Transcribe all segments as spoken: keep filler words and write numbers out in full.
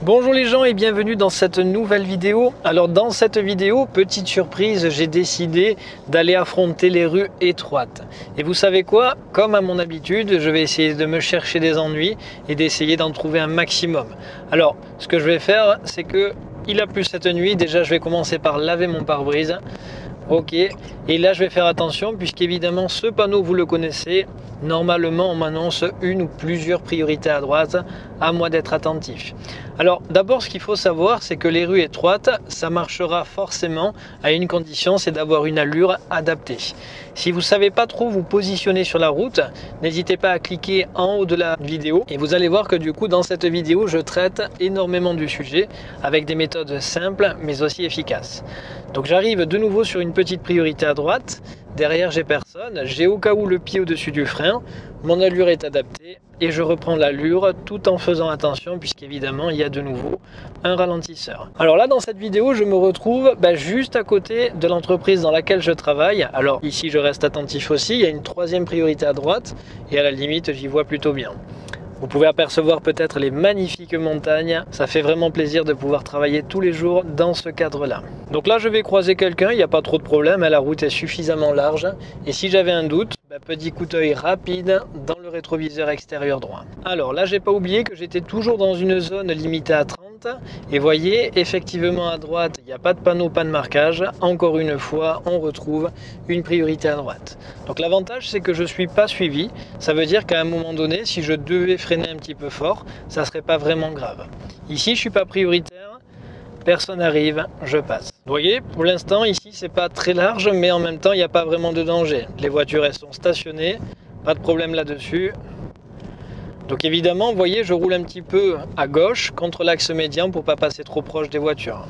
Bonjour les gens et bienvenue dans cette nouvelle vidéo. Alors dans cette vidéo, petite surprise, j'ai décidé d'aller affronter les rues étroites. Et vous savez quoi? Comme à mon habitude, je vais essayer de me chercher des ennuis et d'essayer d'en trouver un maximum. Alors ce que je vais faire, c'est que il a plu cette nuit. Déjà je vais commencer par laver mon pare-brise. Ok, et là je vais faire attention puisqu'évidemment ce panneau vous le connaissez. Normalement on m'annonce une ou plusieurs priorités à droite, à moi d'être attentif. Alors d'abord ce qu'il faut savoir c'est que les rues étroites ça marchera forcément à une condition, c'est d'avoir une allure adaptée. Si vous ne savez pas trop vous positionner sur la route, n'hésitez pas à cliquer en haut de la vidéo et vous allez voir que du coup dans cette vidéo je traite énormément du sujet avec des méthodes simples mais aussi efficaces. Donc j'arrive de nouveau sur une petite priorité à droite, derrière j'ai personne, j'ai au cas où le pied au-dessus du frein, mon allure est adaptée et je reprends l'allure tout en faisant attention puisqu'évidemment il y a de nouveau un ralentisseur. Alors là dans cette vidéo je me retrouve bah, juste à côté de l'entreprise dans laquelle je travaille. Alors ici je reste attentif aussi, il y a une troisième priorité à droite et à la limite j'y vois plutôt bien. Vous pouvez apercevoir peut-être les magnifiques montagnes. Ça fait vraiment plaisir de pouvoir travailler tous les jours dans ce cadre-là. Donc là, je vais croiser quelqu'un. Il n'y a pas trop de problème. La route est suffisamment large. Et si j'avais un doute, bah, petit coup d'œil rapide dans le rétroviseur extérieur droit. Alors là, j'ai pas oublié que j'étais toujours dans une zone limitée à trente. Et voyez, effectivement à droite, il n'y a pas de panneau, pas de marquage. Encore une fois, on retrouve une priorité à droite. Donc l'avantage, c'est que je ne suis pas suivi. Ça veut dire qu'à un moment donné, si je devais freiner un petit peu fort, ça ne serait pas vraiment grave. Ici, je ne suis pas prioritaire. Personne n'arrive, je passe. Vous voyez, pour l'instant, ici, c'est pas très large, mais en même temps, il n'y a pas vraiment de danger. Les voitures, elles sont stationnées. Pas de problème là-dessus. Donc évidemment, vous voyez, je roule un petit peu à gauche contre l'axe médian pour ne pas passer trop proche des voitures.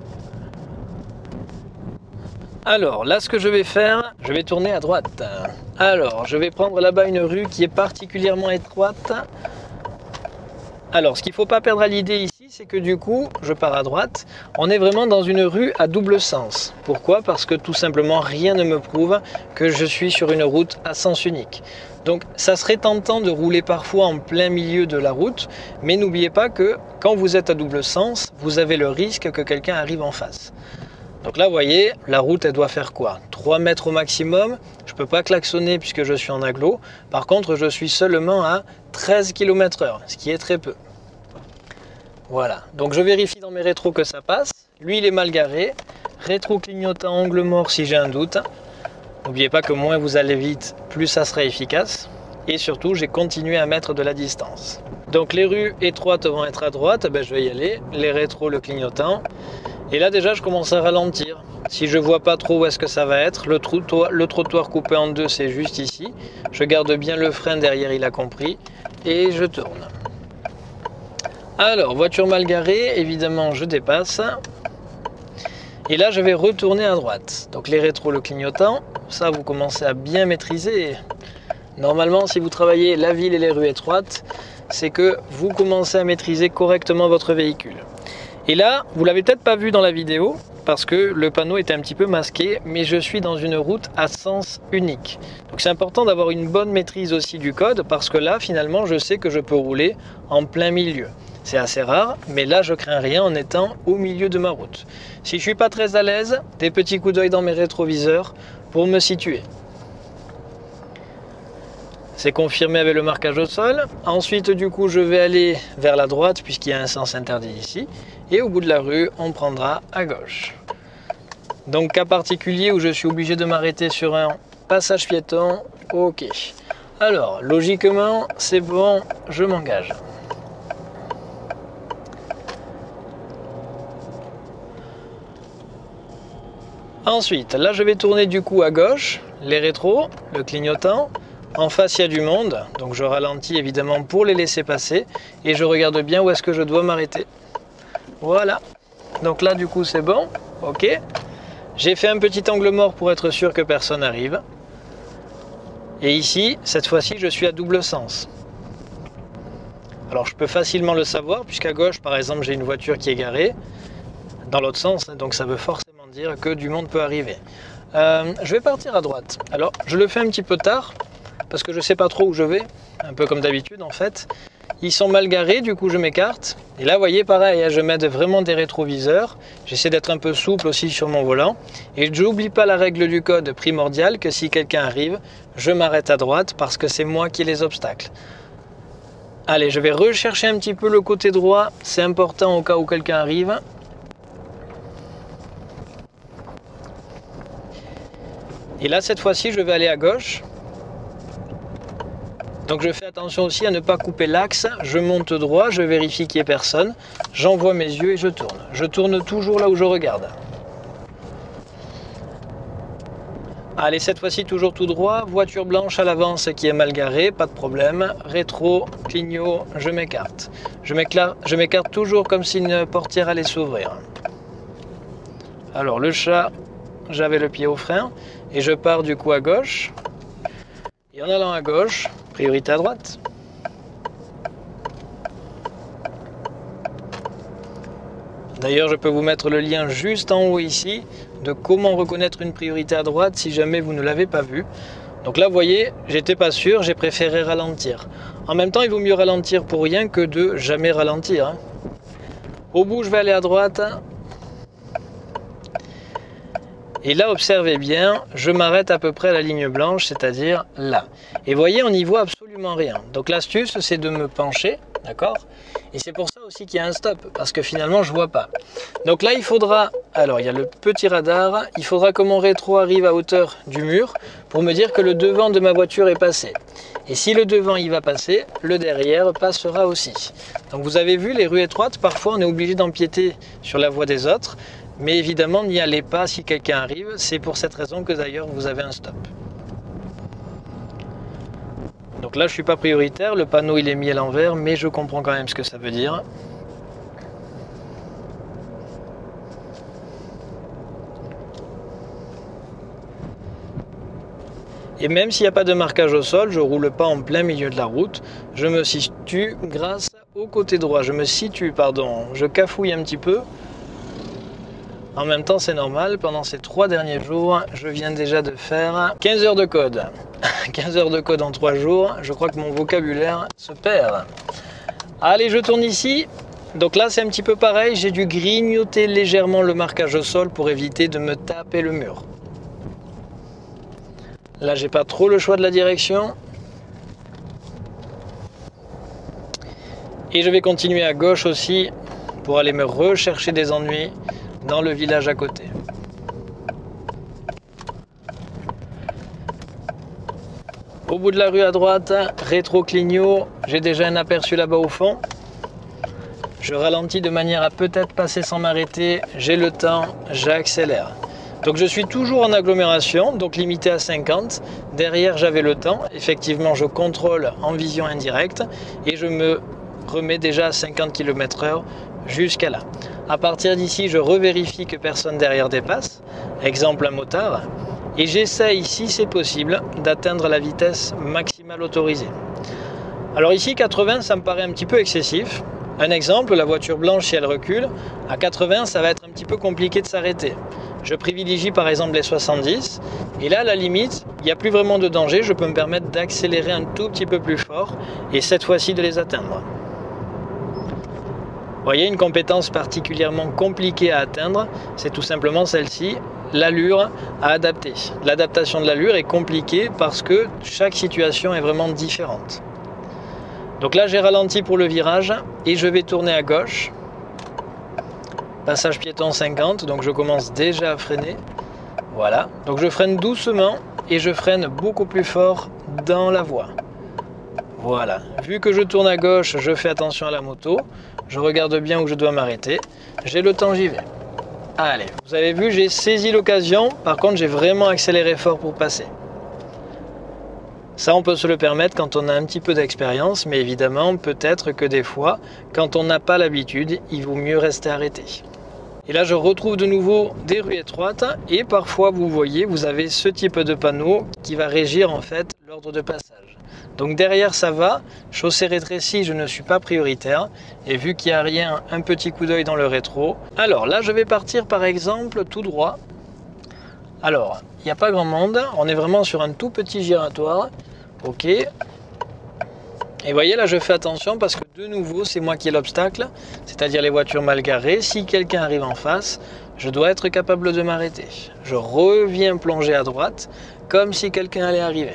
Alors là, ce que je vais faire, je vais tourner à droite. Alors, je vais prendre là-bas une rue qui est particulièrement étroite. Alors, ce qu'il ne faut pas perdre à l'idée ici, c'est que du coup, je pars à droite. On est vraiment dans une rue à double sens. Pourquoi? Parce que tout simplement, rien ne me prouve que je suis sur une route à sens unique. Donc, ça serait tentant de rouler parfois en plein milieu de la route, mais n'oubliez pas que quand vous êtes à double sens, vous avez le risque que quelqu'un arrive en face. Donc là, vous voyez, la route, elle doit faire quoi? trois mètres au maximum. Je ne peux pas klaxonner puisque je suis en agglo. Par contre, je suis seulement à treize kilomètres heure, ce qui est très peu. Voilà, donc je vérifie dans mes rétros que ça passe. Lui, il est mal garé. Rétro clignotant, angle mort si j'ai un doute. N'oubliez pas que moins vous allez vite, plus ça sera efficace. Et surtout, j'ai continué à mettre de la distance. Donc les rues étroites vont être à droite, ben, je vais y aller. Les rétros, le clignotant. Et là déjà, je commence à ralentir. Si je vois pas trop où est-ce que ça va être, le trottoir, le trottoir coupé en deux, c'est juste ici. Je garde bien le frein derrière, il a compris. Et je tourne. Alors, voiture mal garée, évidemment, je dépasse. Et là, je vais retourner à droite. Donc les rétros, le clignotant, ça, vous commencez à bien maîtriser. Normalement, si vous travaillez la ville et les rues étroites, c'est que vous commencez à maîtriser correctement votre véhicule. Et là, vous l'avez peut-être pas vu dans la vidéo, parce que le panneau était un petit peu masqué, mais je suis dans une route à sens unique. Donc c'est important d'avoir une bonne maîtrise aussi du code, parce que là, finalement, je sais que je peux rouler en plein milieu. C'est assez rare, mais là, je crains rien en étant au milieu de ma route. Si je suis pas très à l'aise, des petits coups d'œil dans mes rétroviseurs pour me situer. C'est confirmé avec le marquage au sol. Ensuite, du coup, je vais aller vers la droite puisqu'il y a un sens interdit ici. Et au bout de la rue, on prendra à gauche. Donc, cas particulier où je suis obligé de m'arrêter sur un passage piéton. Ok. Alors, logiquement, c'est bon, je m'engage. Ensuite, là, je vais tourner du coup à gauche, les rétros, le clignotant. En face, il y a du monde, donc je ralentis évidemment pour les laisser passer et je regarde bien où est-ce que je dois m'arrêter. Voilà. Donc là, du coup, c'est bon. Ok. J'ai fait un petit angle mort pour être sûr que personne n'arrive. Et ici, cette fois-ci, je suis à double sens. Alors, je peux facilement le savoir puisqu'à gauche, par exemple, j'ai une voiture qui est garée dans l'autre sens, donc ça veut forcément dire que du monde peut arriver. Euh, je vais partir à droite. Alors, je le fais un petit peu tard parce que je ne sais pas trop où je vais, un peu comme d'habitude en fait. Ils sont mal garés, du coup je m'écarte. Et là, vous voyez, pareil, je mets vraiment des rétroviseurs. J'essaie d'être un peu souple aussi sur mon volant. Et je n'oublie pas la règle du code primordiale que si quelqu'un arrive, je m'arrête à droite parce que c'est moi qui ai les obstacles. Allez, je vais rechercher un petit peu le côté droit. C'est important au cas où quelqu'un arrive. Et là, cette fois-ci, je vais aller à gauche. Donc je fais attention aussi à ne pas couper l'axe, je monte droit, je vérifie qu'il n'y ait personne, j'envoie mes yeux et je tourne. Je tourne toujours là où je regarde. Allez, cette fois-ci toujours tout droit, voiture blanche à l'avance qui est mal garée, pas de problème. Rétro, clignot, je m'écarte. Je m'écarte toujours comme si une portière allait s'ouvrir. Alors le chat, j'avais le pied au frein et je pars du coup à gauche. Et en allant à gauche, priorité à droite. D'ailleurs, je peux vous mettre le lien juste en haut ici de comment reconnaître une priorité à droite si jamais vous ne l'avez pas vu. Donc là, vous voyez, j'étais pas sûr, j'ai préféré ralentir. En même temps, il vaut mieux ralentir pour rien que de jamais ralentir. Hein. Au bout, je vais aller à droite. Et là, observez bien, je m'arrête à peu près à la ligne blanche, c'est-à-dire là. Et vous voyez, on n'y voit absolument rien. Donc l'astuce, c'est de me pencher, d'accord? Et c'est pour ça aussi qu'il y a un stop, parce que finalement, je ne vois pas. Donc là, il faudra, alors il y a le petit radar, il faudra que mon rétro arrive à hauteur du mur pour me dire que le devant de ma voiture est passé. Et si le devant il va passer, le derrière passera aussi. Donc vous avez vu, les rues étroites, parfois on est obligé d'empiéter sur la voie des autres. Mais évidemment, n'y allez pas si quelqu'un arrive. C'est pour cette raison que d'ailleurs, vous avez un stop. Donc là, je ne suis pas prioritaire. Le panneau, il est mis à l'envers, mais je comprends quand même ce que ça veut dire. Et même s'il n'y a pas de marquage au sol, je ne roule pas en plein milieu de la route. Je me situe grâce au côté droit. Je me situe, pardon. Je cafouille un petit peu. En même temps, c'est normal, pendant ces trois derniers jours, je viens déjà de faire quinze heures de code. quinze heures de code en trois jours, je crois que mon vocabulaire se perd. Allez, je tourne ici. Donc là, c'est un petit peu pareil, j'ai dû grignoter légèrement le marquage au sol pour éviter de me taper le mur. Là, j'ai pas trop le choix de la direction. Et je vais continuer à gauche aussi pour aller me rechercher des ennuis dans le village à côté. Au bout de la rue à droite, rétro clignot, j'ai déjà un aperçu là-bas au fond. Je ralentis de manière à peut-être passer sans m'arrêter, j'ai le temps, j'accélère. Donc je suis toujours en agglomération, donc limité à cinquante. Derrière j'avais le temps, effectivement je contrôle en vision indirecte et je me remets déjà à cinquante kilomètres heure jusqu'à là. À partir d'ici, je revérifie que personne derrière dépasse, exemple un motard, et j'essaie, si c'est possible, d'atteindre la vitesse maximale autorisée. Alors ici, quatre-vingts, ça me paraît un petit peu excessif. Un exemple, la voiture blanche, si elle recule, à quatre-vingts, ça va être un petit peu compliqué de s'arrêter. Je privilégie par exemple les soixante-dix, et là, à la limite, il n'y a plus vraiment de danger, je peux me permettre d'accélérer un tout petit peu plus fort, et cette fois-ci de les atteindre. Vous voyez, une compétence particulièrement compliquée à atteindre, c'est tout simplement celle-ci, l'allure à adapter. L'adaptation de l'allure est compliquée parce que chaque situation est vraiment différente. Donc là, j'ai ralenti pour le virage et je vais tourner à gauche. Passage piéton cinquante, donc je commence déjà à freiner. Voilà, donc je freine doucement et je freine beaucoup plus fort dans la voie. Voilà, vu que je tourne à gauche, je fais attention à la moto. Je regarde bien où je dois m'arrêter. J'ai le temps, j'y vais. Allez, vous avez vu, j'ai saisi l'occasion. Par contre, j'ai vraiment accéléré fort pour passer. Ça, on peut se le permettre quand on a un petit peu d'expérience. Mais évidemment, peut-être que des fois, quand on n'a pas l'habitude, il vaut mieux rester arrêté. Et là, je retrouve de nouveau des rues étroites. Et parfois, vous voyez, vous avez ce type de panneau qui va régir en fait l'ordre de passage. Donc derrière ça va, chaussée rétrécie, je ne suis pas prioritaire. Et vu qu'il n'y a rien, un petit coup d'œil dans le rétro. Alors là, je vais partir par exemple tout droit. Alors, il n'y a pas grand monde, on est vraiment sur un tout petit giratoire. Ok. Et vous voyez là, je fais attention parce que De nouveau, c'est moi qui ai l'obstacle, c'est-à-dire les voitures mal garées. Si quelqu'un arrive en face, je dois être capable de m'arrêter. Je reviens plonger à droite, comme si quelqu'un allait arriver.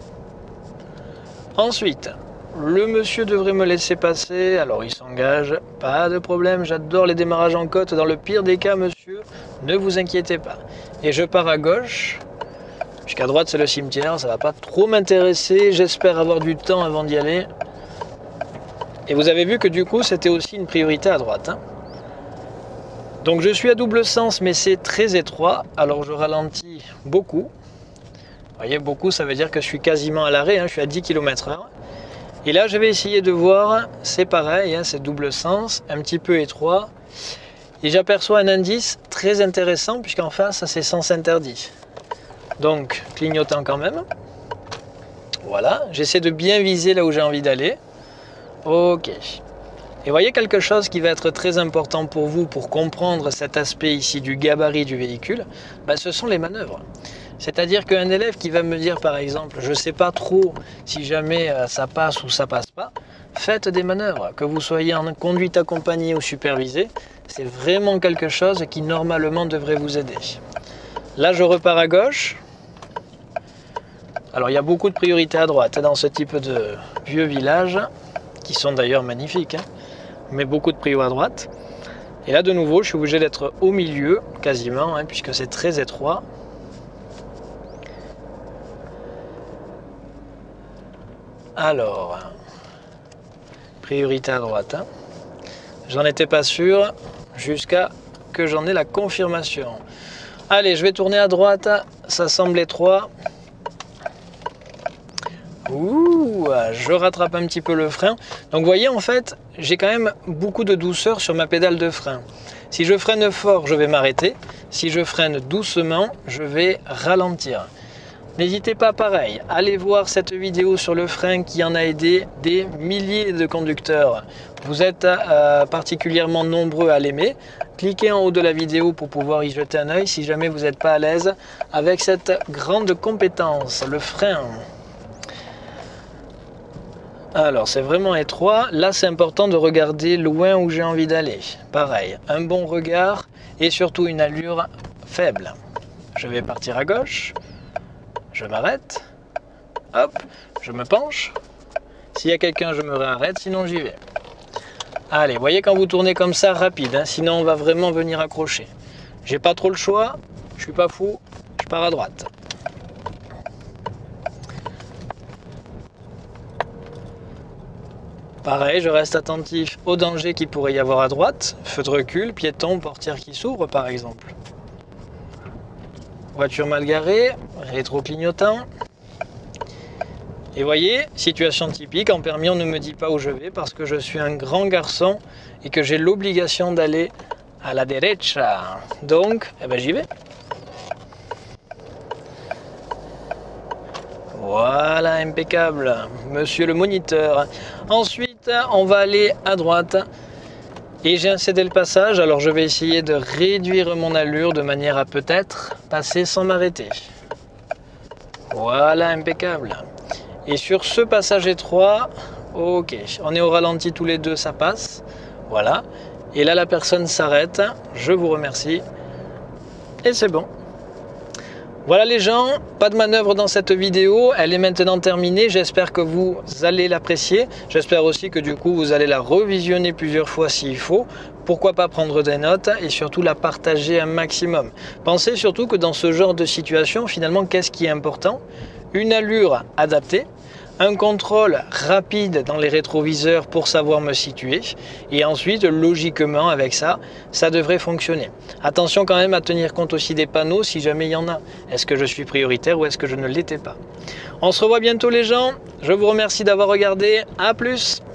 Ensuite, le monsieur devrait me laisser passer, alors il s'engage, pas de problème, j'adore les démarrages en côte, dans le pire des cas, monsieur, ne vous inquiétez pas. Et je pars à gauche, jusqu'à droite c'est le cimetière, ça va pas trop m'intéresser, j'espère avoir du temps avant d'y aller. Et vous avez vu que du coup c'était aussi une priorité à droite. Hein. Donc je suis à double sens mais c'est très étroit, alors je ralentis beaucoup. Vous voyez, beaucoup ça veut dire que je suis quasiment à l'arrêt, hein, je suis à dix kilomètres heure. Et là je vais essayer de voir, c'est pareil, hein, c'est double sens, un petit peu étroit. Et j'aperçois un indice très intéressant puisqu'en face c'est sens interdit. Donc clignotant quand même. Voilà, j'essaie de bien viser là où j'ai envie d'aller. Ok. Et voyez quelque chose qui va être très important pour vous pour comprendre cet aspect ici du gabarit du véhicule, ben, ce sont les manœuvres. C'est-à-dire qu'un élève qui va me dire par exemple, je ne sais pas trop si jamais ça passe ou ça passe pas, faites des manœuvres, que vous soyez en conduite accompagnée ou supervisée, c'est vraiment quelque chose qui normalement devrait vous aider. Là je repars à gauche. Alors il y a beaucoup de priorités à droite dans ce type de vieux village, qui sont d'ailleurs magnifiques, hein, mais beaucoup de prio à droite. Et là de nouveau je suis obligé d'être au milieu quasiment, hein, puisque c'est très étroit. Alors, priorité à droite. Hein. J'en étais pas sûr jusqu'à que j'en ai la confirmation. Allez, je vais tourner à droite, ça semble étroit. Ouh, je rattrape un petit peu le frein. Donc vous voyez en fait, j'ai quand même beaucoup de douceur sur ma pédale de frein. Si je freine fort, je vais m'arrêter. Si je freine doucement, je vais ralentir. N'hésitez pas pareil, allez voir cette vidéo sur le frein qui en a aidé des milliers de conducteurs. Vous êtes euh, particulièrement nombreux à l'aimer. Cliquez en haut de la vidéo pour pouvoir y jeter un œil si jamais vous n'êtes pas à l'aise avec cette grande compétence, le frein. Alors c'est vraiment étroit, là c'est important de regarder loin où j'ai envie d'aller. Pareil, un bon regard et surtout une allure faible. Je vais partir à gauche, je m'arrête, hop, je me penche. S'il y a quelqu'un je me réarrête, sinon j'y vais. Allez, vous voyez quand vous tournez comme ça, rapide, hein, sinon on va vraiment venir accrocher. J'ai pas trop le choix, je suis pas fou, je pars à droite. Pareil, je reste attentif aux dangers qu'il pourrait y avoir à droite. Feu de recul, piéton, portière qui s'ouvre par exemple. Voiture mal garée, rétro-clignotant. Et voyez, situation typique, en permis on ne me dit pas où je vais parce que je suis un grand garçon et que j'ai l'obligation d'aller à la derecha. Donc, eh ben, j'y vais. Voilà, impeccable, monsieur le moniteur. Ensuite, on va aller à droite. Et j'ai incédé le passage, alors je vais essayer de réduire mon allure de manière à peut-être passer sans m'arrêter. Voilà, impeccable. Et sur ce passage étroit, ok, on est au ralenti tous les deux, ça passe. Voilà. Et là, la personne s'arrête. Je vous remercie. Et c'est bon. Voilà les gens, pas de manœuvre dans cette vidéo, elle est maintenant terminée, j'espère que vous allez l'apprécier, j'espère aussi que du coup vous allez la revisionner plusieurs fois s'il faut, pourquoi pas prendre des notes et surtout la partager un maximum. Pensez surtout que dans ce genre de situation, finalement, qu'est-ce qui est important? Une allure adaptée, un contrôle rapide dans les rétroviseurs pour savoir me situer et ensuite logiquement avec ça, ça devrait fonctionner. Attention quand même à tenir compte aussi des panneaux si jamais il y en a. Est-ce que je suis prioritaire ou est-ce que je ne l'étais pas? On se revoit bientôt les gens, je vous remercie d'avoir regardé, à plus.